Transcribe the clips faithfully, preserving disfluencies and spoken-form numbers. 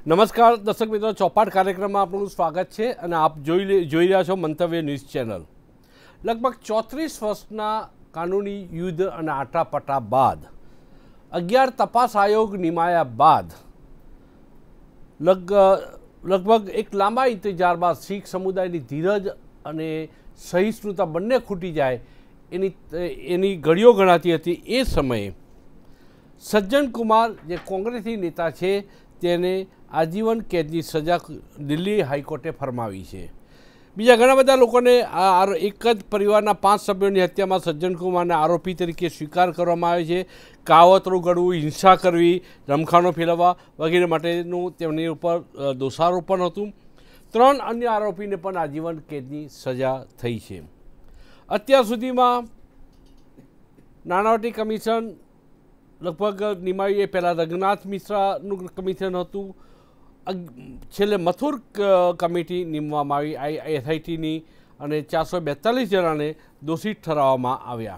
નમસ્કાર દર્શક મિત્રો, ચોપાટ કાર્યક્રમમાં આપનું સ્વાગત છે અને આપ જોઈ જોઈ રહ્યા છો મંતવ્ય ન્યૂઝ ચેનલ। લગભગ ચોત્રીસ વર્ષના કાનૂની યુદ્ધ અને આટાપટા બાદ અગિયાર તપાસ આયોગ નિમાયા બાદ લગ લગભગ એક લાંબા ઇંતજાર બાદ શીખ સમુદાયની ધીરજ અને સહિષ્ણુતા બંને ખૂટી જાય એની એની ઘડીઓ ગણાતી હતી। એ સમયે સજ્જન કુમાર જે કોંગ્રેસી નેતા છે તેને આજીવન કેદની સજા દિલ્હી હાઈકોર્ટે ફરમાવી છે। બીજા ઘણા બધા લોકોને આ એક જ પરિવારના પાંચ સભ્યોની હત્યામાં સજ્જન કુમારને આરોપી તરીકે સ્વીકાર કરવામાં આવે છે। કાવતરું ઘડવું, હિંસા કરવી, રમખાણો ફેરવવા વગેરે માટેનું તેમની ઉપર દોષારોપણ હતું। ત્રણ અન્ય આરોપીને પણ આજીવન કેદની સજા થઈ છે। અત્યાર સુધીમાં નાણાવટી કમિશન લગભગ નિમાવીએ પહેલાં રઘુનાથ મિશ્રાનું કમિશન હતું, છેલ્લે મથુર કમિટી નીમવામાં આવી આઈ એસઆઈટીની અને ચારસો બેતાલીસ જણાને દોષિત ઠરાવવામાં આવ્યા।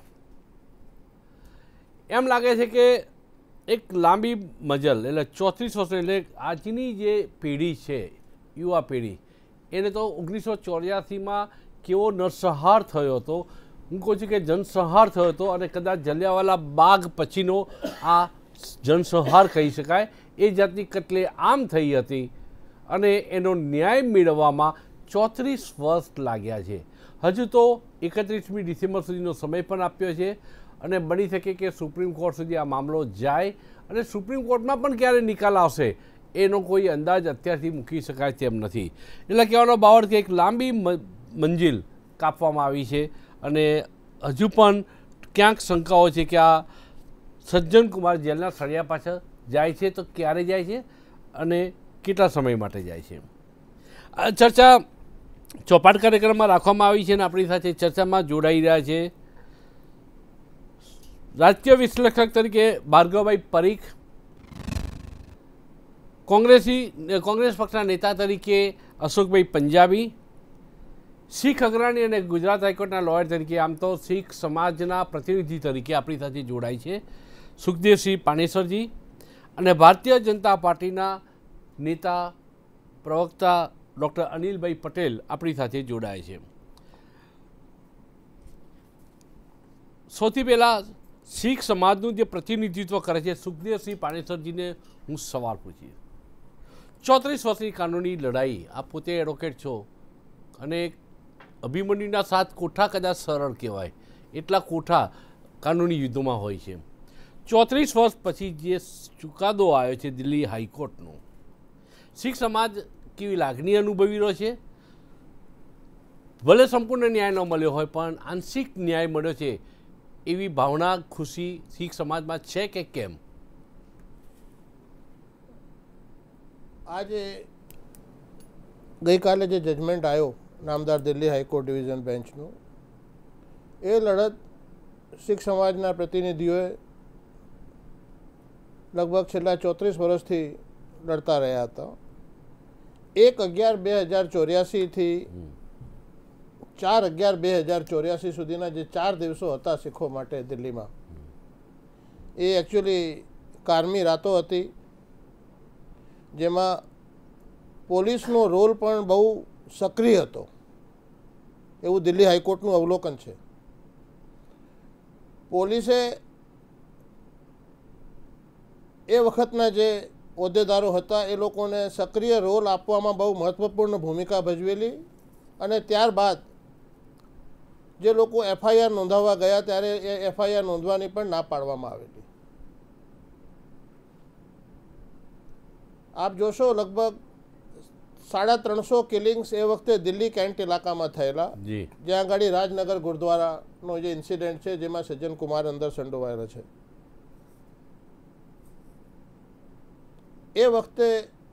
એમ લાગે છે કે એક લાંબી મજલ એટલે ચોત્રીસ વર્ષ એટલે આજની જે પેઢી છે, યુવા પેઢી, એને તો ઓગણીસો ચોર્યાસીમાં કેવો નરસંહાર થયો હતો, હું કહું છું કે જનસંહાર થયો હતો અને કદાચ જલિયાવાલા બાગ પછીનો આ જનસંહાર કહી શકાય। એ જાતની કટલે આમ થઈ હતી અને એનો ન્યાય મેળવવામાં ચોત્રીસ વર્ષ લાગ્યા છે। હજુ તો એકત્રીસમી ડિસેમ્બર સુધીનો સમય પણ આપ્યો છે અને બની શકે કે સુપ્રીમ કોર્ટ સુધી આ મામલો જાય અને સુપ્રીમ કોર્ટમાં પણ ક્યારે નિકાલ આવશે એનો કોઈ અંદાજ અત્યારથી મૂકી શકાય તેમ નથી। એટલે કહેવાનો બાવડ કે એક લાંબી મંજિલ કાપવામાં આવી છે અને હજુ પણ ક્યાંક શંકાઓ છે કે આ સજ્જન કુમાર જેલના સળિયા પાછળ જાય છે તો ક્યારે જાય છે અને કેટલા સમય માટે જાય છે। આ ચર્ચા ચોપાટ કાર્યક્રમમાં રાખવામાં આવી છે અને આપણી સાથે ચર્ચામાં જોડાઈ રહ્યા છે રાજકીય વિશ્લેષક તરીકે ભાર્ગવભાઈ પરીખ, કોંગ્રેસી કોંગ્રેસ પક્ષના નેતા તરીકે અશોકભાઈ પંજાબી, શીખ અગ્રણી અને ગુજરાત હાઈકોર્ટના લોયર તરીકે આમ તો શીખ સમાજના પ્રતિનિધિ તરીકે આપણી સાથે જોડાય છે સુખદેવસિંહ પાનેસરજી અને ભારતીય જનતા પાર્ટીના નેતા પ્રવક્તા ડૉક્ટર અનિલભાઈ પટેલ આપણી સાથે જોડાય છે। સૌથી પહેલાં શીખ સમાજનું જે પ્રતિનિધિત્વ કરે છે સુખદેવસિંહ પાનેસરજીને હું સવાલ પૂછીશ। ચોત્રીસ વર્ષની કાનૂની લડાઈ, આપ પોતે એડવોકેટ છો અને અભિમન્યુના સાત કોઠા કદાચ સરળ કહેવાય એટલા કોઠા કાનૂની યુદ્ધોમાં હોય છે। ચોત્રીસ વર્ષ પછી જે ચુકાદો આવ્યો છે દિલ્હી હાઈકોર્ટનો, શીખ સમાજ કેવી લાગણી અનુભવી રહ્યો છે? ભલે સંપૂર્ણ ન્યાય ન મળ્યો હોય પણ આંશિક ન્યાય મળ્યો છે એવી ભાવના, ખુશી શીખ સમાજમાં છે કે કેમ? આજે ગઈકાલે જે જજમેન્ટ આવ્યો નામદાર દિલ્હી હાઈકોર્ટ ડિવિઝન બેન્ચનું, એ લડત શીખ સમાજના પ્રતિનિધિઓએ લગભગ છેલ્લા ચોત્રીસ વર્ષથી લડતા રહ્યા હતા। એક અગિયાર બે હજાર ચોર્યાસીથી ચાર અગિયાર બે હજાર ચોર્યાસી સુધીના જે ચાર દિવસો હતા શીખો માટે દિલ્હીમાં, એ એકચ્યુઅલી કારમી રાતો હતી, જેમાં પોલીસનો રોલ પણ બહુ સક્રિય હતો એવું દિલ્હી હાઈકોર્ટનું અવલોકન છે। પોલીસે એ વખતના જે હોદ્દેદારો હતા એ લોકોને સક્રિય રોલ આપવામાં બહુ મહત્ત્વપૂર્ણ ભૂમિકા ભજવેલી અને ત્યારબાદ જે લોકો એફઆઈઆર નોંધાવવા ગયા ત્યારે એ એફઆઈઆર નોંધવાની પણ ના પાડવામાં આવેલી। આપ જોશો લગભગ સાડા ત્રણસો કિલિંગ્સ એ વખતે દિલ્હી કેન્ટ ઇલાકામાં થયેલા, જ્યાં આગળ રાજનગર ગુરુદ્વારાનો જે ઇન્સિડન્ટ છે જેમાં સજ્જન કુમાર અંદર સંડોવાયેલો છે। એ વખતે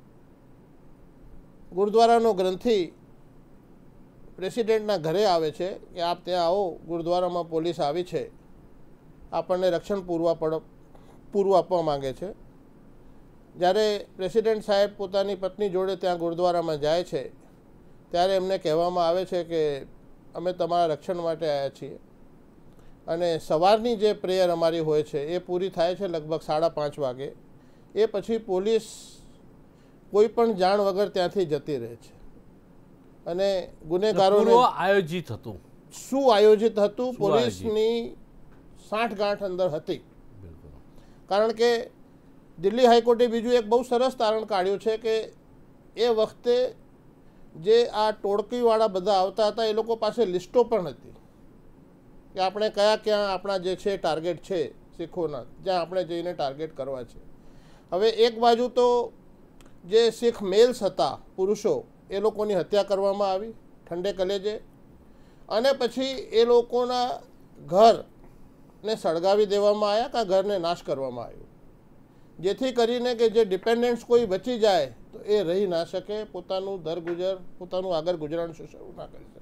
ગુરુદ્વારાનો ગ્રંથિ પ્રેસિડેન્ટના ઘરે આવે છે કે આપ ત્યાં આવો, ગુરુદ્વારામાં પોલીસ આવી છે, આપણને રક્ષણ પૂરવા પડ પૂરું આપવા માંગે છે। જ્યારે પ્રેસિડેન્ટ સાહેબ પોતાની પત્ની જોડે ત્યાં ગુરુદ્વારામાં જાય છે ત્યારે એમને કહેવામાં આવે છે કે અમે તમારા રક્ષણ માટે આવ્યા છીએ અને સવારની જે પ્રેયર અમારી હોય છે એ પૂરી થાય છે લગભગ સાડા પાંચ વાગે। એ પછી પોલીસ કોઈ પણ જાણ વગર ત્યાંથી જતી રહે છે અને ગુનેગારોને પૂર્વ આયોજિત હતું. શું આયોજિત હતું? પોલીસની સાંઠગાંઠ અંદર હતી. કારણ કે દિલ્હી હાઈકોર્ટે બીજું એક બહુ સરસ તારણ કાઢ્યું છે કે એ વખતે જે આ ટોળકીવાળા બધા આવતા હતા એ લોકો પાસે લિસ્ટો પણ હતી કે આપણે કયા ક્યાં આપણા જે છે ટાર્ગેટ છે શીખોના, જ્યાં આપણે જઈને ટાર્ગેટ કરવા છે. હવે એક બાજુ તો જે શીખ મેલ્સ હતા, પુરુષો, એ લોકોની હત્યા કરવામાં આવી ઠંડે કલેજે, અને પછી એ લોકોના ઘરને સળગાવી દેવામાં આવ્યા કે ઘરને નાશ કરવામાં આવ્યો, જેથી કરીને કે જે ડિપેન્ડન્ટ્સ કોઈ બચી જાય તો એ રહી ના શકે, પોતાનું દર ગુજર પોતાનું આગળ ગુજરાન શરૂ ના કરી શકે.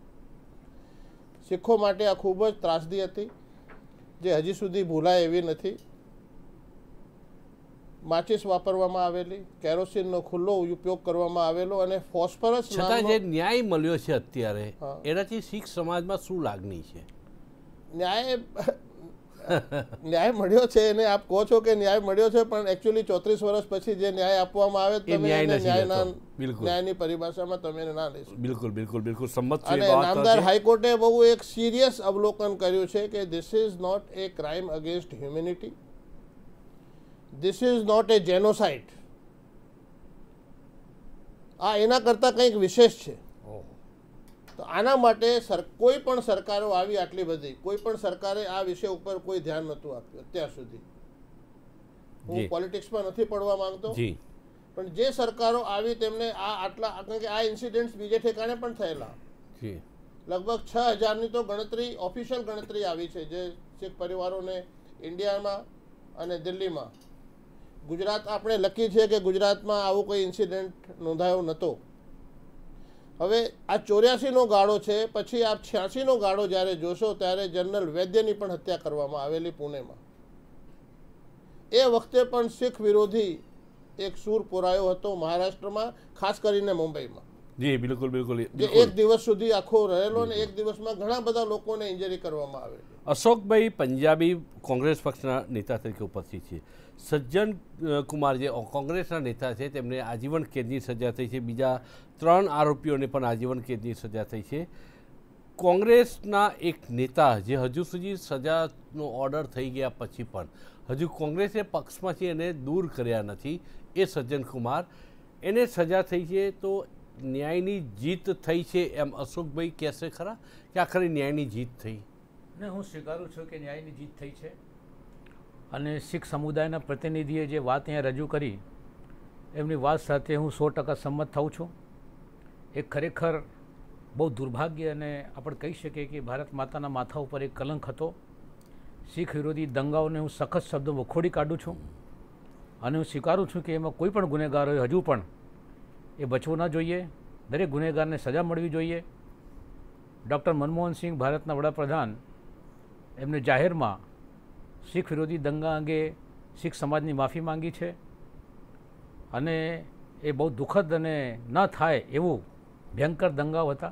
શીખો માટે આ ખૂબ જ ત્રાસદી હતી, જે હજી સુધી ભૂલાય એવી નથી. માચિસ વાપરવામાં આવેલી, કેરોસીનનો ખુલ્લો ઉપયોગ કરવામાં આવેલો અને ફોસ્ફરસ. છતાં જે ન્યાય મળ્યો છે અત્યારે, એનાથી શીખ સમાજમાં શું લાગણી છે? ન્યાય ન્યાય મળ્યો છે એને આપ કહો છો કે ન્યાય મળ્યો છે, પણ એકચ્યુઅલી ચોત્રીસ વર્ષ પછી જે ન્યાય આપવામાં આવે તમે ન્યાયના ન્યાયની પરિભાષામાં તમે એને ના લઈશું. બિલકુલ બિલકુલ બિલકુલ સંમત છું. અને નામદાર હાઈકોર્ટે બહુ એક સિરિયસ અવલોકન કર્યું છે કે this is not a crime against humanity, this is not a genocide. આ એના કરતાં કંઈક વિશેષ છે. તો આના માટે સર કોઈ પણ સરકારો આવી આટલી બધી, કોઈ પણ સરકારે આ વિષય ઉપર કોઈ ધ્યાન નહોતું આપ્યું અત્યાર સુધી. હું પોલિટિક્સમાં નથી પડવા માંગતો, પણ જે સરકારો આવી તેમને આ આટલા, કારણ કે આ ઇન્સિડન્ટ્સ બીજે ઠેકાણે પણ થયેલા, લગભગ છ હજારની તો ગણતરી, ઓફિશિયલ ગણતરી આવી છે જે શીખ પરિવારોને ઇન્ડિયામાં અને દિલ્હીમાં. ગુજરાત આપણે લખી છે કે ગુજરાતમાં આવો કોઈ ઇન્સિડન્ટ નોંધાયો નહોતો. હવે આ ચોર્યાસીનો ગાળો છે, પછી આપ છ્યાસીનો ગાળો જ્યારે જોશો ત્યારે જનરલ વૈદ્યની પણ હત્યા કરવામાં આવેલી પુણેમાં. એ વખતે પણ શીખ વિરોધી એક સૂર પુરાયો હતો મહારાષ્ટ્રમાં, ખાસ કરીને મુંબઈમાં. જી બિલકુલ બિલકુલ. જે એક દિવસ સુધી આખો રહેલો અને એક દિવસમાં ઘણા બધા લોકોને ઇન્જરી કરવામાં આવેલી. અશોકભાઈ પંજાબી કોંગ્રેસ પક્ષના નેતા તરીકે ઉપસ્થિત છે. સજ્જન કુમાર જે કોંગ્રેસના નેતા છે તેમને આજીવન કેદની સજા થઈ છે. બીજા ત્રણ આરોપીઓને પણ આજીવન કેદની સજા થઈ છે. કોંગ્રેસના એક નેતા જે હજુ સુધી સજાનો ઓર્ડર થઈ ગયા પછી પણ હજુ કોંગ્રેસે પક્ષમાંથી એને દૂર કર્યા નથી, એ સજ્જન કુમાર, એને સજા થઈ છે. તો ન્યાયની જીત થઈ છે એમ અશોકભાઈ કહેશે ખરા કે આખરે ન્યાયની જીત થઈ? ને હું સ્વીકારું છું કે ન્યાયની જીત થઈ છે. અને શીખ સમુદાયના પ્રતિનિધિએ જે વાત અહીંયા રજૂ કરી એમની વાત સાથે હું સો ટકા સંમત થાઉં છું. એ ખરેખર બહુ દુર્ભાગ્ય અને આપણે કહી શકીએ કે ભારત માતાના માથા ઉપર એક કલંક હતો. શીખ વિરોધી દંગાઓને હું સખત શબ્દો વખોડી કાઢું છું અને હું સ્વીકારું છું કે એમાં કોઈ પણ ગુનેગારોએ હજુ પણ એ બચવું ન જોઈએ. દરેક ગુનેગારને સજા મળવી જોઈએ. ડૉક્ટર મનમોહન સિંહ, ભારતના વડાપ્રધાન, એમને જાહેરમાં શીખ વિરોધી દંગા અંગે શીખ સમાજની માફી માંગી છે અને એ બહુ દુઃખદ અને ન થાય એવું ભયંકર દંગાઓ હતા.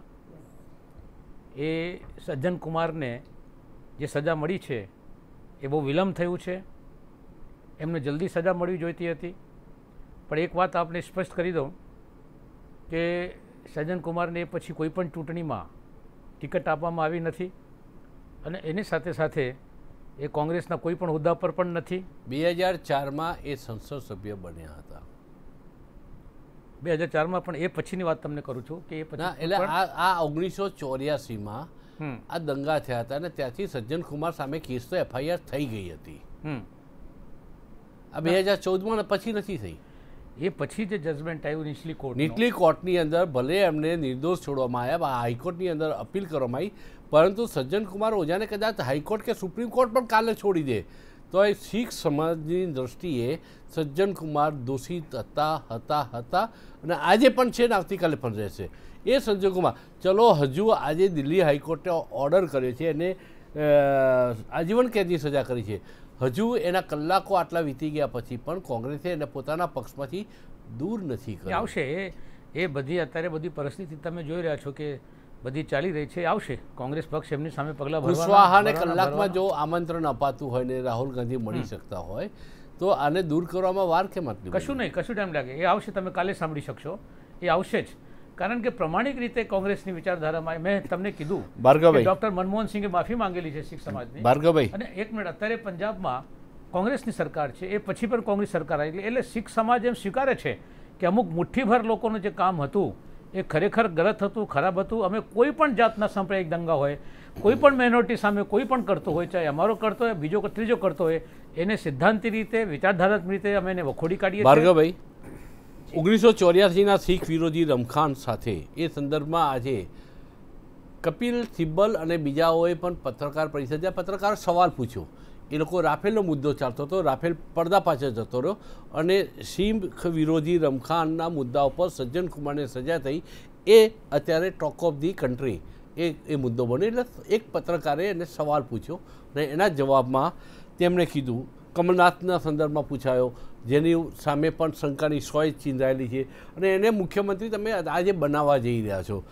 એ સજ્જન કુમારને જે સજા મળી છે એ બહુ વિલંબ થયું છે. એમને જલ્દી સજા મળવી જોઈતી હતી. પણ એક વાત આપને સ્પષ્ટ કરી દઉં કે સજ્જન કુમારને પછી કોઈ પણ ચૂંટણીમાં ટિકિટ આપવામાં આવી નથી અને એની સાથે સાથે એ કોંગ્રેસના કોઈ પણ હોદ્દા પર પણ નથી. બે હજાર ચારમાં એ સંસદ સભ્ય બન્યા હતા. બે હજાર ચારમાં પણ એ પછીની વાત તમને કરું છું કે એ પછી એટલે આ આ ઓગણીસો ચોર્યાસીમાં આ દંગા થયા હતા અને ત્યાંથી સજ્જન કુમાર સામે કેસ તો એફઆઈઆર થઈ ગઈ હતી. આ બે હજાર ચૌદમાં પછી નથી થઈ. એ પછી જે જજમેન્ટ આવ્યું નીચલી કોર્ટ, નીચલી કોર્ટની અંદર ભલે એમને નિર્દોષ છોડવામાં આવ્યા, હાઈકોર્ટની અંદર અપીલ કરવામાં આવી, પરંતુ સજ્જન કુમાર ઓઝાને કદાચ હાઈકોર્ટ કે સુપ્રીમ કોર્ટ પણ કાલે છોડી દે તો એ શીખ સમાજની દ્રષ્ટિએ સજ્જન કુમાર દોષિત હતા હતા હતા અને આજે પણ છે ને આવતીકાલે પણ રહેશે. એ સંજોગોમાં ચલો હજુ આજે દિલ્હી હાઈકોર્ટે ઓર્ડર કર્યો છે અને આજીવન કેદની સજા કરી છે. હજુ એના કલાકો આટલા વીતી ગયા પછી પણ કોંગ્રેસે એને પોતાના પક્ષમાંથી દૂર નથી કર્યો. આવશે એ એ બધી અત્યારે બધી પરિસ્થિતિ તમે જોઈ રહ્યા છો કે બધી ચાલી રહી છે. આવશે કોંગ્રેસ પક્ષ એમની સામે પગલાં ભરવા. કુશવાહાને કલાકમાં જો આમંત્રણ અપાતું હોય ને રાહુલ ગાંધી મળી શકતા હોય તો આને દૂર કરવામાં વાર કેમ આટલી? કશું નહીં, કશું ટાઈમ લાગે. એ આવશે, તમે કાલે સાંભળી શકશો. એ આવશે જ, કારણ કે પ્રમાણિક રીતે કોંગ્રેસની વિચારધારામાં મેં તમને કીધું ભાર્ગવભાઈ, ડૉક્ટર મનમોહન સિંઘે માફી માંગેલી છે શીખ સમાજની. ભાર્ગવભાઈ, અને એક મિનિટ, અત્યારે પંજાબમાં કોંગ્રેસની સરકાર છે, એ પછી પણ કોંગ્રેસ સરકાર આવી, એટલે શીખ સમાજ એમ સ્વીકારે છે કે અમુક મુઠ્ઠીભર લોકોનું જે કામ હતું એ ખરેખર ગલત હતું, ખરાબ હતું. અમે કોઈ પણ જાતના સાંપ્રદાયિક દંગા હોય, કોઈ પણ માઇનોરિટી સામે કોઈ પણ કરતો હોય, ચાહે અમારો કરતો હોય, બીજો ત્રીજો કરતો હોય, એને સિદ્ધાંતિક રીતે, વિચારધારાત્મક રીતે અમે એને વખોડી કાઢીએ. ભાર્ગવભાઈ, ઓગણીસો ચોર્યાસીના શીખ વિરોધી રમખાણ સાથે એ સંદર્ભમાં આજે કપિલ સિબ્બલ અને બીજાઓએ પણ પત્રકાર પરિષદ પત્રકાર સવાલ પૂછ્યો. એ લોકો રાફેલનો મુદ્દો ચાલતો હતો, રાફેલ પડદા પાછળ જતો રહ્યો અને શીખ વિરોધી રમખાણના મુદ્દા ઉપર સજ્જન કુમારને સજા થઈ. એ અત્યારે ટોક ઓફ ધી કન્ટ્રી એ એ મુદ્દો બન્યો. એટલે એક પત્રકારે એને સવાલ પૂછ્યો અને એના જવાબમાં તેમણે કીધું, કમલનાથના સંદર્ભમાં પૂછાયો, જેની સામે પણ શંકાની સોય ચીંધાયેલી છે અને એને મુખ્યમંત્રી તમે આજે બનાવવા જઈ રહ્યા છો.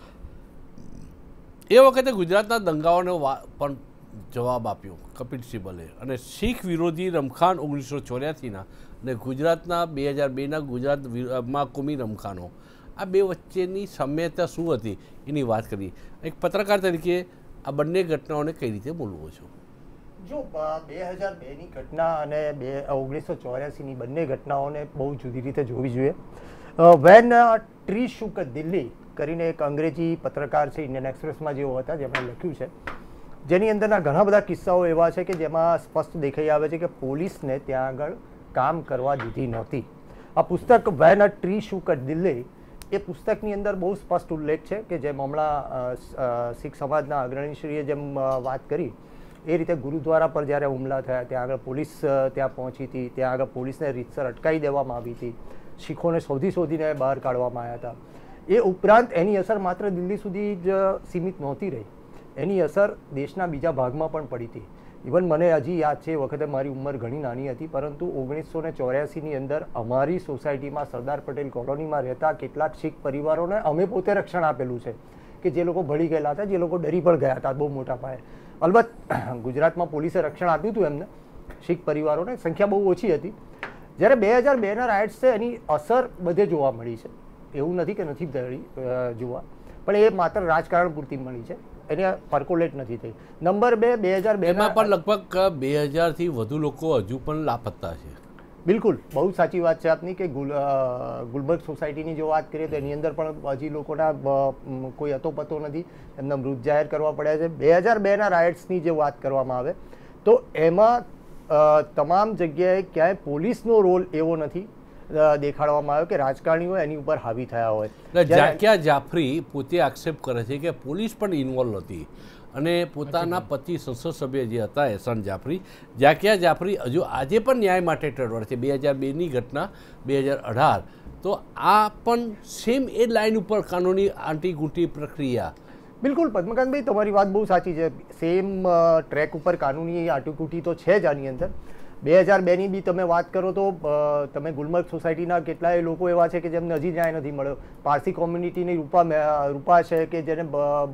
એ વખતે ગુજરાતના દંગાઓનો પણ જવાબ આપ્યો કપિલ સિબ્બલે. અને શીખ વિરોધી રમખાણ ઓગણીસો ચોર્યાસીના અને ગુજરાતના બે હજાર બેના ગુજરાતમાં કોમી રમખાણો, આ બે વચ્ચેની સામ્યતા શું હતી એની વાત કરી. એક પત્રકાર તરીકે આ બંને ઘટનાઓને કઈ રીતે બોલવો છો? જો બે હજાર બેની ઘટના અને બે ઓગણીસો ચોર્યાસીની બંને ઘટનાઓને બહુ જુદી રીતે જોવી જોઈએ. વેન ટ્રી શુક દિલ્હી કરીને એક અંગ્રેજી પત્રકાર છે, ઇન્ડિયન એક્સપ્રેસમાં જેઓ હતા, જેમણે લખ્યું છે, જેની અંદરના ઘણા બધા કિસ્સાઓ એવા છે કે જેમાં સ્પષ્ટ દેખાઈ આવે છે કે પોલીસને ત્યાં આગળ કામ કરવા દીધી નહોતી. આ પુસ્તક when a tree shook Delhi, એ પુસ્તકની અંદર બહુ સ્પષ્ટ ઉલ્લેખ છે કે જેમ હમણાં શીખ સમાજના અગ્રણીશ્રીએ જેમ વાત કરી એ રીતે ગુરુદ્વારા પર જ્યારે હુમલા થયા ત્યાં આગળ પોલીસ ત્યાં પહોંચી હતી, ત્યાં આગળ પોલીસને રીતસર અટકાવી દેવામાં આવી હતી, શીખોને શોધી શોધીને બહાર કાઢવામાં આવ્યા હતા. એ ઉપરાંત એની અસર માત્ર દિલ્હી સુધી જ સીમિત નહોતી રહી, એની અસર દેશના બીજા ભાગમાં પણ પડી હતી. ઇવન મને હજી યાદ છે, એ વખતે મારી ઉંમર ઘણી નાની હતી, પરંતુ ઓગણીસો ને ચોર્યાસીની અંદર અમારી સોસાયટીમાં સરદાર પટેલ કોલોનીમાં રહેતા કેટલાક શીખ પરિવારોને અમે પોતે રક્ષણ આપેલું છે કે જે લોકો ભળી ગયેલા હતા, જે લોકો ડરી પણ ગયા હતા બહુ મોટા પાયે. અલબત્ત ગુજરાતમાં પોલીસે રક્ષણ આપ્યું હતું એમને, શીખ પરિવારોને, સંખ્યા બહુ ઓછી હતી. જ્યારે બે હજાર બેના રાઇટ્સ છે એની અસર બધે જોવા મળી છે, એવું નથી કે નથી જોવા, પણ એ માત્ર રાજકારણ પૂરતી મળી છે, એને પર્કોલેટ નથી થઈ. નંબર બે, બે હજાર બેમાં પણ લગભગ બે હજારથી વધુ લોકો હજુ પણ લાપતા છે. બિલકુલ, બહુ સાચી વાત છે આપની કે ગુલ ગુલબર્ગ સોસાયટીની જો વાત કરીએ તો એની અંદર પણ હજી લોકોના કોઈ અતોપતો નથી, એમના મૃત જાહેર કરવા પડ્યા છે. બે હજાર બેના રાઇટ્સની જે વાત કરવામાં આવે તો એમાં તમામ જગ્યાએ ક્યાંય પોલીસનો રોલ એવો નથી દેખાડવામાં આવ્યો કે રાજકારણીઓ એની ઉપર હાવી થયા હોય. ઝાકિયા જાફરી પોતે આક્ષેપ કરે છે કે પોલીસ પણ ઇન્વોલ્વ હતી અને પોતાના પતિ સંસદ સભ્ય જે હતા એહસાન જાફરી, ઝાકિયા જાફરી હજુ આજે પણ ન્યાય માટે ટળવળ છે. બે હજાર બેની ઘટના, બે હજાર અઢાર, તો આ પણ સેમ એ લાઈન ઉપર કાનૂની આંટી ગૂંટી પ્રક્રિયા. બિલકુલ પદ્મકાંતભાઈ, તમારી વાત બહુ સાચી છે. સેમ ટ્રેક ઉપર કાનૂની આંટીઘૂંટી તો છે જ આની અંદર. બે હજાર બેની બી તમે વાત કરો તો તમે ગુલમર્ગ સોસાયટીના કેટલાય લોકો એવા છે કે જેમને હજી ન્યાય નથી મળ્યો. પારસી કોમ્યુનિટીની રૂપા રૂપા છે કે જેને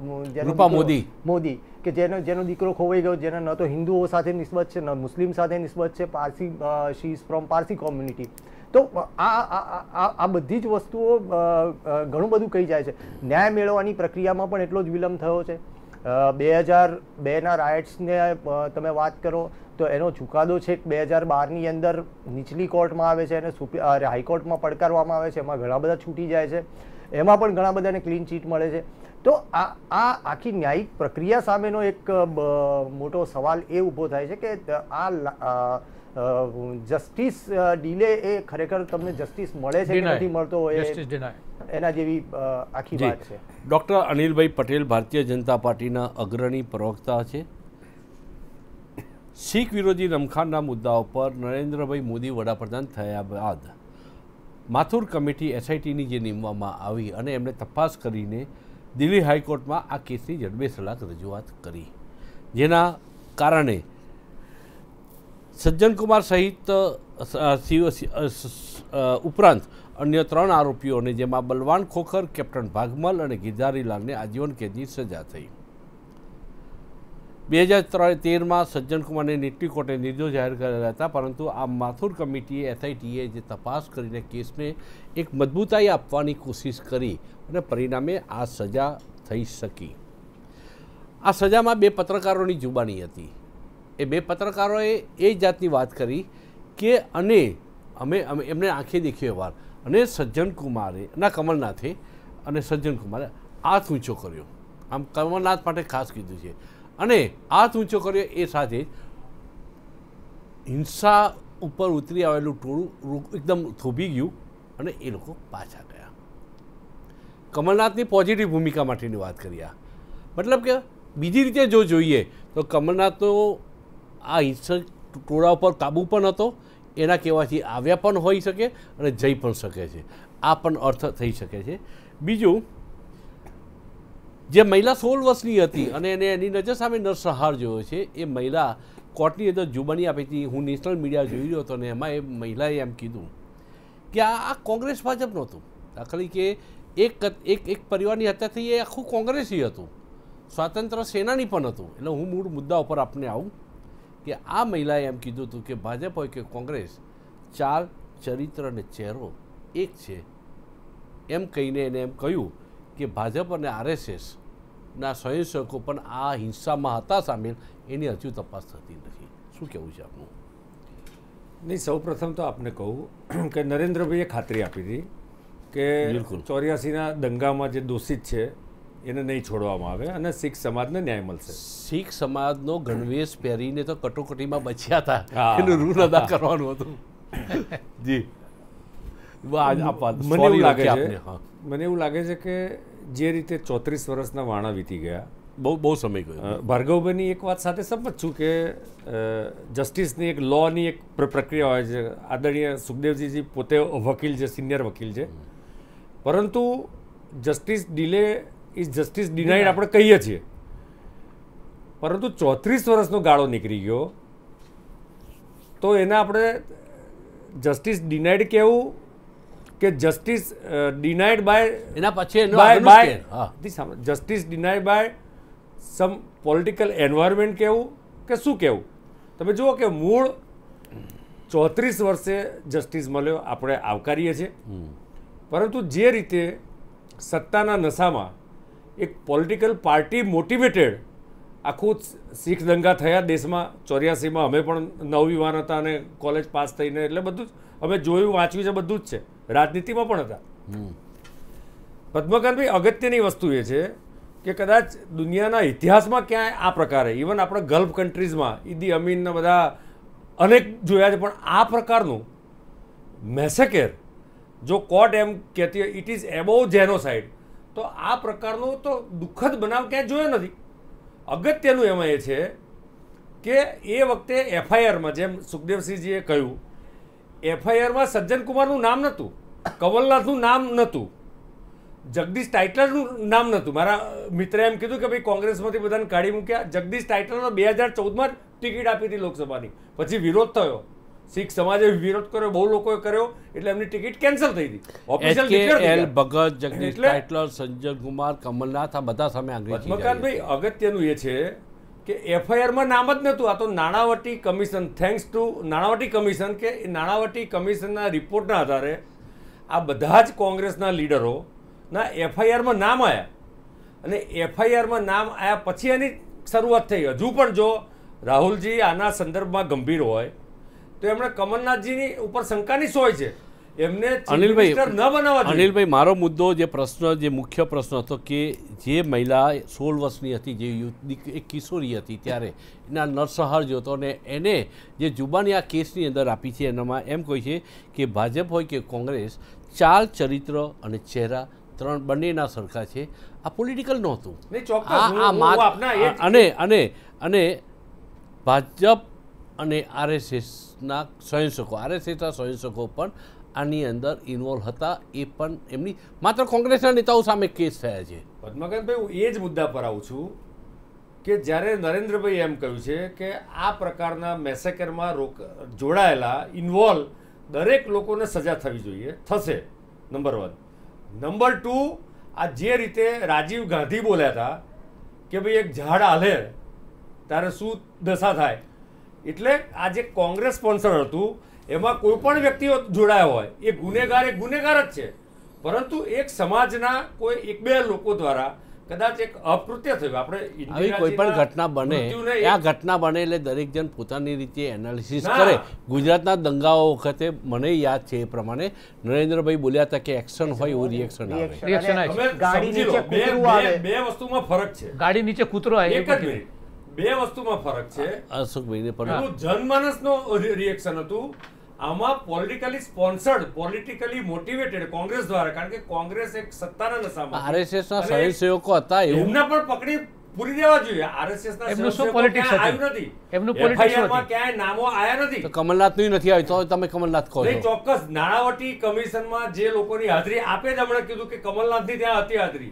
રૂપા મોદી મોદી કે જેનો જેનો દીકરો ખોવાઈ ગયો, જેને ન તો હિન્દુઓ સાથે નિસ્બત છે, ન મુસ્લિમ સાથે નિસ્બત છે, Parsi she is from Parsi community. તો આ આ બધી જ વસ્તુઓ ઘણું બધું કહી જાય છે. ન્યાય મેળવવાની પ્રક્રિયામાં પણ એટલો જ વિલંબ થયો છે. બે હજાર બેના રાઇટ્સને તમે વાત કરો તો એનો ચુકાદો છે બે હજાર બારની અંદર નીચલી કોર્ટમાં આવે છે અને હાઈકોર્ટમાં પડકારવામાં આવે છે, એમાં ઘણા બધા છૂટી જાય છે, એમાં પણ ઘણા બધાને ક્લીન ચીટ મળે છે. તો આ આ આખી ન્યાયિક પ્રક્રિયા સામેનો એક મોટો સવાલ એ ઊભો થાય છે કે આ જસ્ટિસ ડીલે એ ખરેખર તમને જસ્ટિસ મળે છે કે નથી મળતો એના જેવી આખી વાત છે. ડૉક્ટર અનિલભાઈ પટેલ ભારતીય જનતા પાર્ટીના અગ્રણી પ્રવક્તા છે. શીખ વિરોધી રમખાણના મુદ્દાઓ પર નરેન્દ્રભાઈ મોદી વડાપ્રધાન થયા બાદ માથુર કમિટી એસઆઈટીની જે નીમવામાં આવી અને એમણે તપાસ કરીને દિલ્હી હાઈકોર્ટમાં આ કેસની જડબેસલાક રજૂઆત કરી, જેના કારણે સજ્જનકુમાર સહિત ઉપરાંત અન્ય ત્રણ આરોપીઓને, જેમાં બલવાન ખોખર, કેપ્ટન ભાગમલ અને ગિરધારીલાલને આજીવન કેદની સજા થઈ. બે હજાર ત્રણ તેરમાં સજ્જન કુમારને નેટલી કોર્ટે નિર્દોષ જાહેર કરેલા હતા, પરંતુ આ માથુર કમિટીએ એસઆઈટીએ જે તપાસ કરીને કેસને એક મજબૂતાઈ આપવાની કોશિશ કરી અને પરિણામે આ સજા થઈ શકી. આ સજામાં બે પત્રકારોની જુબાની હતી. એ બે પત્રકારોએ એ જાતની વાત કરી કે અને અમે અમે એમને આંખે દેખ્યો વાર અને સજ્જન કુમારે ના કમલનાથે અને સજ્જન કુમારે હાથ ઊંચો કર્યો. આમ કમલનાથ માટે ખાસ કીધું છે. અને હાથ ઊંચો કર્યો એ સાથે હિંસા ઉપર ઉતરી આવેલું ટોળું એકદમ થોભી ગયું અને એ લોકો પાછા ગયા. કમલનાથની પોઝિટિવ ભૂમિકા માટેની વાત કરી. આ મતલબ કે બીજી રીતે જો જોઈએ તો કમલનાથનો આ હિંસક ટોળા ઉપર કાબૂ પણ હતો, એના કહેવાથી આવ્યા પણ હોઈ શકે અને જઈ પણ શકે છે. આ પણ અર્થ થઈ શકે છે. બીજું, જે મહિલા સોળ વર્ષની હતી અને એને એની નજર સામે નરસંહાર જોયો છે, એ મહિલા કોર્ટની અંદર જુબાની આપી હતી. હું નેશનલ મીડિયા જોઈ રહ્યો હતો અને એમાં એ મહિલાએ એમ કીધું કે આ આ કોંગ્રેસ ભાજપ નહોતું. દાખલા કે એક એક એક પરિવારની હત્યા થઈ એ આખું કોંગ્રેસી હતું, સ્વાતંત્ર્ય સેનાની પણ હતું. એટલે હું મૂળ મુદ્દા ઉપર આપને આવું કે આ મહિલાએ એમ કીધું હતું કે ભાજપ હોય કે કોંગ્રેસ, ચાલ, ચરિત્ર અને ચહેરો એક છે. એમ કહીને એને એમ કહ્યું કે ભાજપ અને આરએસએસના સ્વયંસેવકો પણ આ હિંસામાં હતા સામેલ, એની હજુ તપાસ થતી નથી. શું કહેવું છે આપનું? નહીં, સૌ પ્રથમ તો આપને કહું કે નરેન્દ્રભાઈએ ખાતરી આપી હતી કે ચોર્યાસીના દંગામાં જે દોષિત છે એને નહીં છોડવામાં આવે અને શીખ સમાજને ન્યાય મળશે. શીખ સમાજનો ગણવેશ પહેરીને તો કટોકટીમાં બચ્યા હતા, એનું ઋણ અદા કરવાનું હતું. જી, મને એવું લાગે છે મને એવું લાગે છે કે જે રીતે ચોત્રીસ વર્ષના વાણા વીતી ગયા, બહુ બહુ સમય ગયો. ભાર્ગવભાઈની એક વાત સાથે સંમત છું કે જસ્ટિસની એક લોની એક પ્રક્રિયા હોય છે. આદરણીય સુખદેવજીજી પોતે વકીલ છે, સિનિયર વકીલ છે, પરંતુ justice delay is justice denied આપણે કહીએ છીએ, પરંતુ ચોત્રીસ વર્ષનો ગાળો નીકળી ગયો તો એને આપણે જસ્ટિસ ડિનાઇડ કહેવું કે જસ્ટિસ ડિનાઇડ બાય એના પછી by by justice denied by some political environment કહેવું કે શું કહેવું? તમે જુઓ કે મૂળ ચોત્રીસ વર્ષે જસ્ટિસ મળ્યો, આપણે આવકારીએ છીએ, પરંતુ જે રીતે સત્તાના નશામાં એક પોલિટિકલ પાર્ટી મોટિવેટેડ આખું શીખ દંગા થયા દેશમાં ચોર્યાસીમાં, અમે પણ નવયુવાન હતા અને કોલેજ પાસ થઈને, એટલે બધું જ અમે જોયું વાંચ્યું છે, બધું જ છે, રાજનીતિમાં પણ હતા. પદ્મકાંતભાઈ, અગત્યની વસ્તુ એ છે કે કદાચ દુનિયાના ઇતિહાસમાં ક્યાંય આ પ્રકારે, ઇવન આપણે ગલ્ફ કન્ટ્રીઝમાં ઈદી અમીનના બધા અનેક જોયા છે, પણ આ પ્રકારનું મેસેકેર જો કોર્ટ એમ કહેતી હોય ઇટ ઇઝ એબોવ જેનોસાઇડ, તો આ પ્રકારનો તો દુઃખદ બનાવ ક્યાંય જોયો નથી. અગત્યનું એમાં એ છે કે એ વખતે એફઆઈઆરમાં જેમ સુખદેવસિંહજીએ કહ્યું, એફઆઈઆરમાં સજ્જન કુમારનું નામ નહોતું, કમલનાથનું નામ નહોતું, જગદીશ ટાઇટલરનું નામ નહોતું. મારા મિત્રે એમ કીધું કે ભાઈ કોંગ્રેસમાંથી બધાને કાઢી મૂક્યા. જગદીશ ટાઇટલરનો બે હજાર ચૌદમાં ટિકિટ આપી હતી લોકસભાની, પછી વિરોધ થયો, શીખ સમાજે વિરોધ કર્યો, બહુ લોકોએ કર્યો, એટલે એમની ટિકિટ કેન્સલ થઈ હતી. ઓફિશિયલ ભગત, જગદીશ ટાઇટલર, સંજય કુમાર, કમલનાથ, આ બધા સામે અંગ્રેજી. પદ્મકાંતભાઈ, અગત્યનું એ છે કે એફઆઈઆરમાં નામ જ નહોતું. આ તો Nanavati commission, thanks to Nanavati commission, કે નાણાવટી કમિશનના રિપોર્ટના આધારે આ બધા જ કોંગ્રેસના લીડરોના એફઆઈઆરમાં નામ આવ્યા, અને એફઆઈઆરમાં નામ આવ્યા પછી એની શરૂઆત થઈ. હજુ પણ જો રાહુલજી આના સંદર્ભમાં ગંભીર હોય તો એમણે કમલનાથજીની ઉપર શંકાની સોય છે, એમને અનિલભાઈ ન બનાવવા. અનિલભાઈ, મારો મુદ્દો, જે પ્રશ્ન, જે મુખ્ય પ્રશ્ન હતો કે જે મહિલા સોળ વર્ષની હતી, જે યુથ એક કિશોરી હતી, ત્યારે એના નરસંહાર જોતો અને એને જે જુબાની આ કેસની અંદર આપી છે, એનામાં એમ કહે છે કે ભાજપ હોય કે કોંગ્રેસ, ચાલ, ચરિત્ર અને ચહેરા ત્રણ બંનેના સરખા છે. આ પોલિટિકલ નહોતું. અને અને અને ભાજપ અને આરએસએસના સ્વયંસેવકો, આરએસએસના સ્વયંસેવકો પણ આની અંદર ઇન્વોલ્વ હતા. એ પણ એમની માત્ર કોંગ્રેસના નેતાઓ સામે કેસ થયા છે. પદ્મકાંતભાઈ, હું એ જ મુદ્દા પર આવું છું કે જ્યારે નરેન્દ્રભાઈ એમ કહ્યું છે કે આ પ્રકારના મેસેકરમાં રોક જોડાયેલા ઇન્વોલ્વ દરેક લોકોને સજા થવી જોઈએ, થશે, નંબર વન. નંબર ટુ, આ જે રીતે રાજીવ ગાંધી બોલ્યા હતા કે ભાઈ એક ઝાડ હાલે ત્યારે શું દશા થાય. એટલે આ જે કોંગ્રેસ સ્પોન્સર હતું એમાં કોઈ પણ વ્યક્તિઓ જોડાયા હોય એ ગુનેગાર એ ગુનેગાર જ છે, પરંતુ એક સમાજના કોઈ એક બે લોકો દ્વારા કદાચ એક અપકૃત્ય થયું. આપણે આવી કોઈ પણ ઘટના બને, આ ઘટના બને એટલે દરેક જણ પોતાની રીતે એનાલિસિસ કરે. ગુજરાતના દંગાઓ વખતે મને યાદ છે એ પ્રમાણે નરેન્દ્રભાઈ બોલ્યા હતા કે એક્શન હોય એવું રિએક્શન આવે. ગાડી નીચે કૂતરું આવે. બે વસ્તુમાં ફરક છે. ગાડી નીચે કૂતરો આવે એક જ મિનિટ, બે વસ્તુમાં ફરક છે. અશોકભાઈને પણ પેલું જનમાનસનો રિએક્શન હતું, આમાં politically sponsored, politically motivated Congress દ્વારા, કારણ કે કોંગ્રેસ એક સત્તાના નશામાં, આરએસએસ ના સ્વયંસેવકો હતા એવું એમના પણ પકડી પૂરી દેવા જોઈએ. આરએસએસ ના એમનું શું સ્વયંસેવકો પોલિટિક્સ ક્યાંય હતું? આવ્યું નથી, એમનું પોલિટિક્સ એફઆઈઆર માં હતું. ક્યાંય નામો આયા નથી. તો કમલનાથનું નથી આવ્યું તો તમે કમલનાથ કહો નહીં, છો. ચોક્કસ નાણાવટી કમિશનમાં જે લોકોની હાજરી આપે જ હમણાં કીધું કે કમલનાથની ત્યાં હતી હાજરી.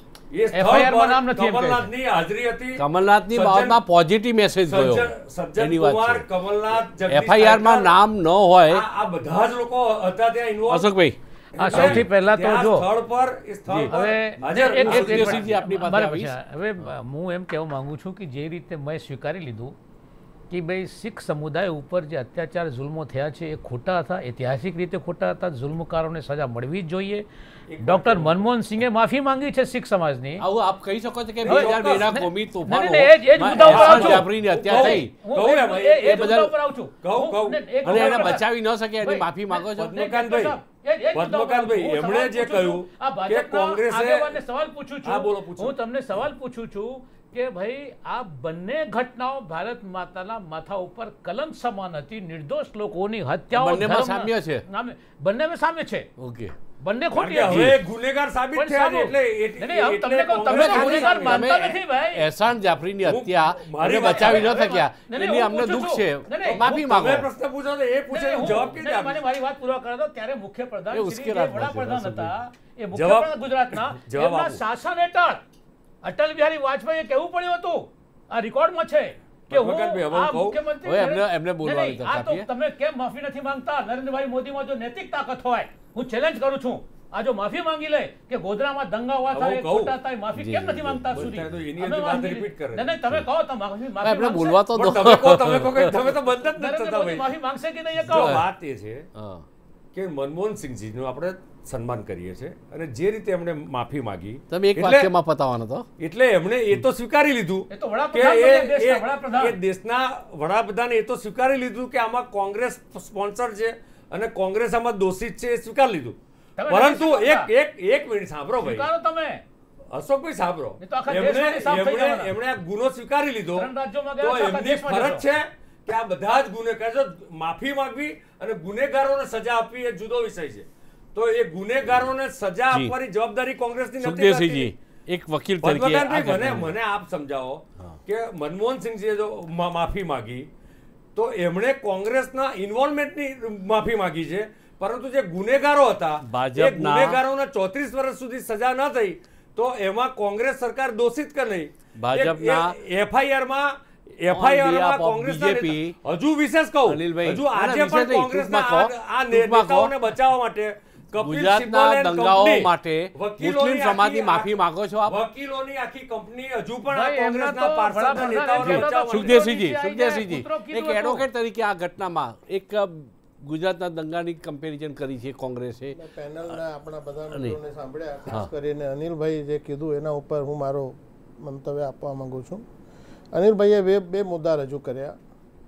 એ સ્થળ એફઆઈઆર માં પર નામ નથી એમ કહે છે. કમલનાથની હાજરી હતી. કમલનાથની બાબતમાં પોઝિટિવ મેસેજ ગયો સજ્જન એની વાત કુમાર, છે. કમલનાથ, જગદીશ એફઆઈઆર માં કાયકર, નામ ન હોય. આ આ બધા જ લોકો હતા ત્યાં ઇન્વોલ્વ. અશોકભાઈ હા, સૌથી પહેલા તો જો સ્થળ પર એ સ્થળ પર હવે હાજર એક- એક- એક- સુખદેવસિંહજી આપની પાસે બરાબર આવીશ. છે. હવે હું એમ કહેવા માંગુ છું કે જે રીતે મેં સ્વીકારી લીધું કે ભાઈ શીખ સમુદાય ઉપર જે અત્યાચાર જુલ્મો થયા છે એ ખોટા હતા, ઐતિહાસિક રીતે ખોટા હતા, જુલ્મકારોને સજા મળવી જ જોઈએ. ડોક્ટર મનમોહન સિંઘે માફી માંગી છે શીખ સમાજની. આવું આપ કહી શકો છો કે બે હવે હજાર બે ના ચોક્કસ. કોમી નહીં, તોફાનો નહીં, એ જ- એ જ મુદ્દા ઉપર આવું છું. જાફરીની હત્યા થઈ હું કહું એ- એમ, એ- એ એ જ બધા- મુદ્દા ઉપર આવું છું. કહું, હું- કહું. નહીં, એક અને એને મુદ્દા પર- બચાવી ન શકે એની ભાઈ, માફી માંગો છો. પદ્મકાંતભાઈ, એ- એ જ મુદ્દા ઉપર આવું છું. પદ્મકાંતભાઈ, હું એમણે સવાલ જે પૂછું છું. કહ્યું આ કે ભાજપના કોંગ્રેસે- આગેવાનને સવાલ પૂછું છું. હા, બોલો, પૂછો. હું તમને સવાલ પૂછું છું કે ભાઈ આ બંને ઘટનાઓ ભારત માતાના માથા ઉપર કલંક સમાન હતી. નિર્દોષ લોકોની હત્યાઓ બંનેમાં ધર્મ- સામ્ય છે. નામે- બંનેમાં સામ્ય છે. ઓકે બંને કારણ ખોટી કે હતી. હવે ગુનેગાર સાબિત પણ થયા છે, સારું. એટલે નહીં, નહીં, હું એટલે તમને કહું, તમે કોંગ્રેસ ગુનેગાર સામે- માનતા તમે નથી ભાઈ. એહસાન જાફરીની હું- હત્યા મારી એને વાત- બચાવી ન હવે- શક્યા નહીં, નહીં, એની હું અમને પૂછું દુઃખ છું. છે. નહીં, નહીં, માફી હું- માંગો. તમે પ્રશ્ન પૂછો તો એ પૂછે નહીં, હું હું- જવાબ કેવી નહીં, રીતે મને આપીશ? મારી વાત પૂરા કરવા દો. ત્યારે મુખ્ય પ્રધાન એ શ્રી જે ઉશ્કેરાટ ભાષા વડાપ્રધાન છે, હતા એ મુખ્ય જવાબ- પ્રધાન ગુજરાતના જવાબ એમના આપો. શાસન હેઠળ અટલ બિહારી વાજપેયીએ કેવું પડ્યું હતું, આ રેકોર્ડમાં છે કે હું પ્રકાશભાઈ, હવે આ કહું. મુખ્યમંત્રી હવે એમને- નરેન્દ્ર- એમને બોલવાની નહીં, તક આ તો આપીએ. તમે કેમ માફી નથી માંગતા? નરેન્દ્રભાઈ મોદીમાં જો નૈતિક તાકાત હોય, હું ચેલેન્જ કરું છું, આ જો માફી માંગી લે કે ગોધરામાં દંગા હોવા હવે થાય, હું કહું. ખોટા થાય, માફી જી, કેમ જી, નથી માંગતા બોલતા સુધી? તો એની અમે અંદર વાત માંગી repeat કરે. નહીં, નહીં, તમે કહો તો માફી માફી એમને માંગશે? બોલવા તો દો. પણ તમે કહો તમે કહો કે તમે તો બંધ જ નથી નરેન્દ્ર થતા મોદી ભાઈ. માફી માંગશે કે નહીં એ જો કહો. વાત એ છે હા. કે મનમોહન સિંહજીનું આપણે સન્માન કરીએ છીએ અને જે રીતે એમણે માફી માંગી, તમે એક એટલે- વાક્યમાં પતાવવાનો તો એટલે એમણે એ તો સ્વીકારી લીધું એ તો કે વડાપ્રધાન એ બન્યા દેશના એ- વડાપ્રધાન. એ દેશના વડાપ્રધાને એ તો સ્વીકારી લીધું કે આમાં કોંગ્રેસ સ્પોન્સર છે અને કોંગ્રેસ આમાં દોષિત છે, એ સ્વીકારી લીધું. તમે પરંતુ નથી એક સ્વીકારતા. એક એક મિનિટ સાંભળો ભાઈ, સ્વીકારો તમે. અશોકભાઈ સાંભળો, એ તો આખા એમણે દેશમાંથી સાફ થઈ એમણે જવાના. એમણે આ ગુનો સ્વીકારી લીધો ત્રણ રાજ્યોમાં તો ગયા છે, આખા એમની દેશમાં ફરજ જશો. છે કે આ બધા જ ગુનેગાર, જો માફી માંગવી અને ગુનેગારોને સજા આપવી એ જુદો વિષય છે. તો એ ગુનેગારોને સજા જી. આપવાની જવાબદારી કોંગ્રેસની નથી સુખદેવસિંહજી કરતી. એક વકીલ તરીકે આ પદ્મકાંતભાઈ, મને ઘટનાને- મને આપ સમજાવો કે મનમોહન સિંહજીએ જો મા- માફી માંગી તો એમણે કોંગ્રેસના ઇન્વોલ્વમેન્ટની માફી માંગી છે, પરંતુ જે ગુનેગારો હતા એ ભાજપના- ગુનેગારોને ચોત્રીસ વર્ષ સુધી સજા ન થઈ તો એમાં કોંગ્રેસ સરકાર દોષિત કે નહીં? ભાજપના- એફઆઈઆરમાં એફઆઈઆરમાં behalf of કોંગ્રેસના BJP, નેતા- હજુ વિશેષ કહું, અનિલભાઈ, હજુ આજે આના વિશે પણ નહીં, કોંગ્રેસના ટૂંકમાં કહો, આ- આ ટૂંકમાં કહો. નેતાઓને બચાવવા માટે કપિલ ગુજરાતના સિબ્બલ and દંગાઓ કંપની, માટે વકીલોની મુસ્લિમ સમાજની આખી- માફી માંગો છો આપ? વકીલોની આખી કંપની હજુ પણ આ ભાઈ, એમના કોંગ્રેસના તો પાર્ષદના વડાપ્રધાન નેતાઓને એમ કહેતા હતા, બચાવવા માટે. સુખદેવસિંહજી નીચે આવી સુખદેવસિંહજી જાય, કૂતરો કીધું એક હતું. એડવોકેટ તરીકે આ ઘટનામાં એક અ, ગુજરાતના દંગાની કમ્પેરિઝન કરી છે કોંગ્રેસે. પેનલના આપણા બધા અને- મિત્રોને સાંભળ્યા, હા. ખાસ કરીને અનિલભાઈ જે કીધું એના ઉપર હું મારો મંતવ્ય આપવા માંગુ છું. અનિલભાઈએ બે બે મુદ્દા રજૂ કર્યા.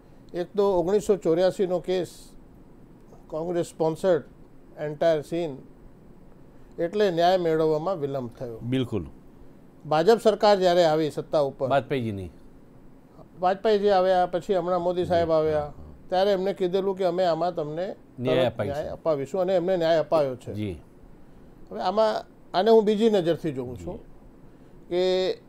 એક તો ઓગણીસો ચોર્યાસીનો case, Congress sponsored entire scene, એટલે ન્યાય મેળવવામાં વિલંબ થયો. બિલકુલ ભાજપ સરકાર જ્યારે આવી સત્તા ઉપર, વાજપેયીજીની વાજપેયીજી આવ્યા, પછી હમણાં મોદી સાહેબ આવ્યા, ત્યારે એમને કીધેલું કે અમે આમાં તમને ન્યાય તરત અપાઈશું. ન્યાય અપાવીશું, અને એમને ન્યાય અપાયો છે. જી હવે આમાં આને હું બીજી નજરથી જોઉં છું કે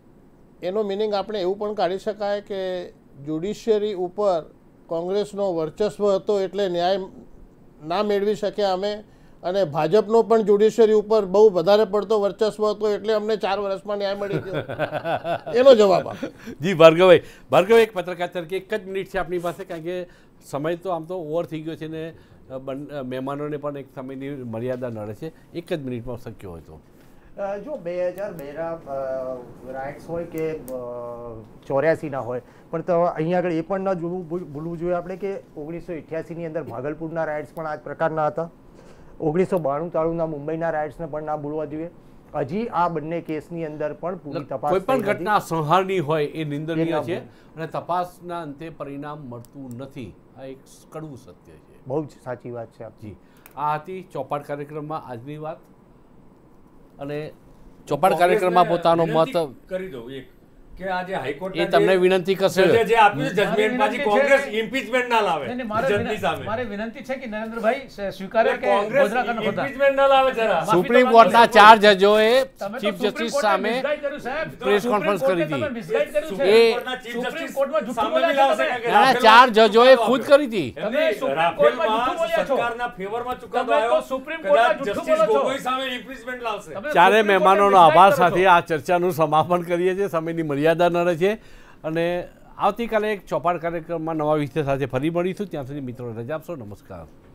એનો મિનિંગ આપણે એવું પણ કાઢી શકાય કે જ્યુડિશિયરી ઉપર કોંગ્રેસનો વર્ચસ્વ હતો એટલે ન્યાય ના મેળવી શક્યા અમે, અને ભાજપનો પણ જ્યુડિશિયરી ઉપર બહુ વધારે પડતો વર્ચસ્વ હતો એટલે અમને ચાર વર્ષમાં ન્યાય મળી ગયો. એનો જવાબ આપો. જી ભાર્ગવભાઈ, ભાર્ગવ એક પત્રકાર તરીકે એક જ મિનિટ છે આપણી પાસે, કારણ કે સમય તો આમ તો ઓવર થઈ ગયો છે ને બન- મહેમાનોને પણ એક સમયની મર્યાદા નડે છે. એક જ મિનિટમાં શક્ય હોય તો અ, જો બે હજાર બેના રાઇટ્સ હોય કે ચોર્યાસીના હોય, પણ તો અહીંયા આગળ એ પણ ન જોવું ભૂલ- ભૂલવું જોઈએ આપણે કે ઓગણીસો અઠ્યાસીની અંદર ભાગલપુરના રાઇટ્સ પણ આ જ પ્રકારના હતા. ઓગણીસો બાણું ત્રાણુંના મુંબઈના રાઇટ્સને પણ ના ભૂલવા જોઈએ. હજી આ બંને કેસની અંદર પણ પૂરી તપાસ કોઈ પણ થઈ નથી. ઘટના સંહારની હોય એ નિંદનીય એ છે ના અને તપાસના અંતે પરિણામ મળતું નથી. આ એક કડવું સત્ય છે. બહુ જ સાચી વાત છે આપની. જી, આ હતી ચોપાટ કાર્યક્રમમાં આજની વાત. અને ચોપાટ કાર્યક્રમમાં પોતાનો મત કરી દઉં એક કે આ જે હાઈકોર્ટ એ તમને વિનંતી કરશે. જે આપ્યું છે મારી જજમેન્ટ પાછી વિનંતી કોંગ્રેસ છે- ઇમ્પીચમેન્ટ ના લાવે નહીં, નહીં, મારે જજની વિનંતી- સામે મારે વિનંતી છે કે નરેન્દ્રભાઈ સ- સ્વીકારે કે કોંગ્રેસ ગોધરા કાંડ ખોટા. ઇમ્પીચમેન્ટ ના લાવે જરા માફી સુપ્રીમ તો કોર્ટના માંગો. ચાર જજોએ તમે તો ચીફ સુપ્રીમ જસ્ટિસ કોર્ટને સામે misguide કર્યું, સાહેબ. પ્રેસ સુપ્રીમ કોન્ફરન્સ કોર્ટે કરી તમે હતી. misguide કર્યું છે. એ- કોર્ટના ચીફ સુપ્રીમ જસ્ટિસ કોર્ટમાં જુઠ્ઠું સામે બોલ્યા બી છો લાવશે તમે. કે ના, ના, રાફેલ- ચાર જજોએ ખુદ કરી હતી. તમે એમની સુપ્રીમ કોર્ટમાં રાફેલમાં જુઠ્ઠું બોલ્યા છો. સરકારના ફેવરમાં ચુકાદો તમે તો આવ્યો. સુપ્રીમ કદાચ કોર્ટમાં જુઠ્ઠું જસ્ટિસ બોલો છો. ગોગોઈ સામે ઇમ્પીચમેન્ટ લાવશે. તમે ચારે સુપ્રીમ મહેમાનોનો કોર્ટને આભાર misguide કરો સાથે છો. આ ચર્ચાનું સમાપન કરીએ છીએ. સમયની મર્યાદા ન રહે છે અને આવતીકાલે એક ચોપાટ કાર્યક્રમમાં નવા વિષય સાથે ફરી મળીશું. ત્યાં સુધી મિત્રો રજા આપશો. નમસ્કાર.